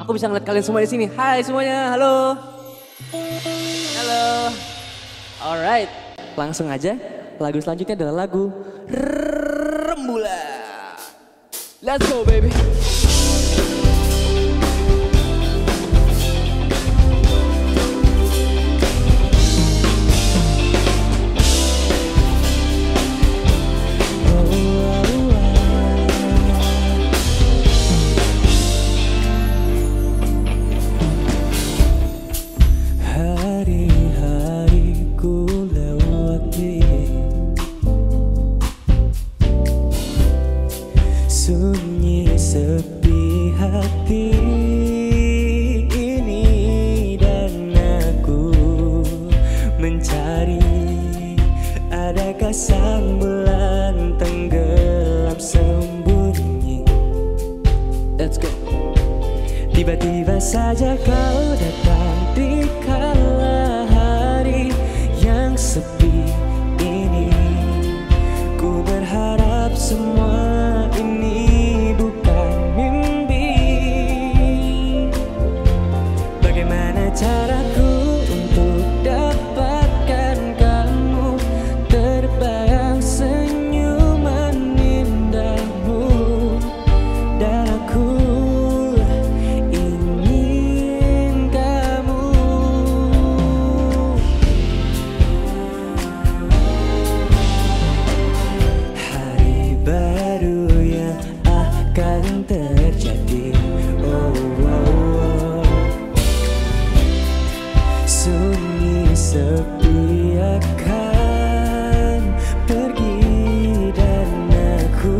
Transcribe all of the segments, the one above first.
Aku bisa ngeliat kalian semua di sini. Hai semuanya, halo. Halo. Alright, langsung aja. Lagu selanjutnya adalah lagu Rembulan. Let's go baby. Sunyi sepi hati ini dan aku mencari, adakah sang bulan tenggelam sembunyi. Let's go. Tiba-tiba saja kau datang di kala hari yang sepi ini. Ku berharap semua ini bukan mimpi. Bagaimana caraku untuk dapatkan kamu? Terbayang senyuman indahmu dan aku ingin kamu. Hari baru yang akan terjadi. Oh, oh, oh. Sunyi sepi akan pergi dan aku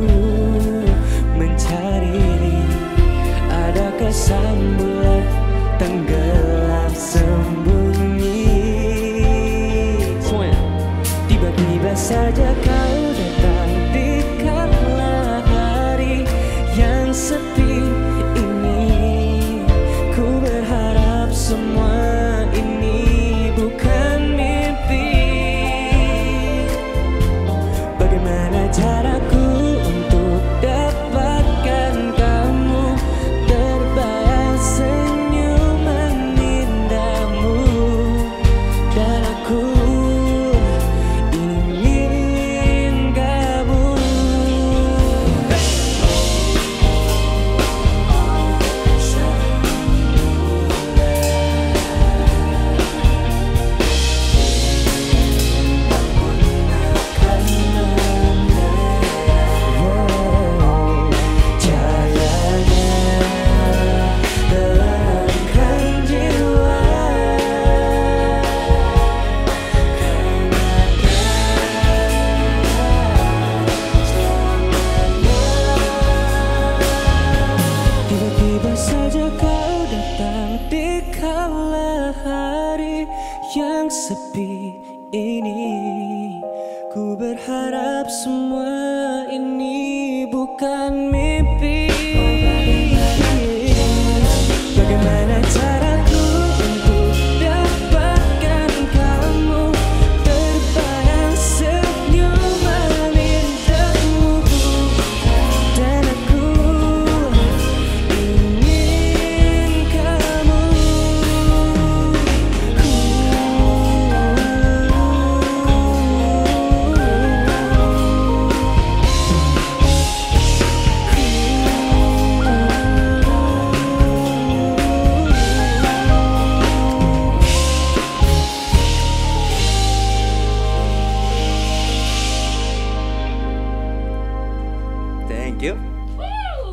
mencari, adakah sang bulan tenggelam sembunyi. Semuanya. Tiba-tiba saja kau datang di kala hari yang sepi ini. Ku berharap semua ini bukan mimpi. Bagaimana caraku untuk dapatkan kamu? Terbayang senyuman indahmu dan aku ingin kamu. Tiba-tiba saja kau datang di kala hari yang sepi ini. Ku berharap semua ini bukan mimpi. Bagaimana caraku untuk dapatkan kamu? Terbayang senyuman indahmu dan aku ingin kamu. Thank you.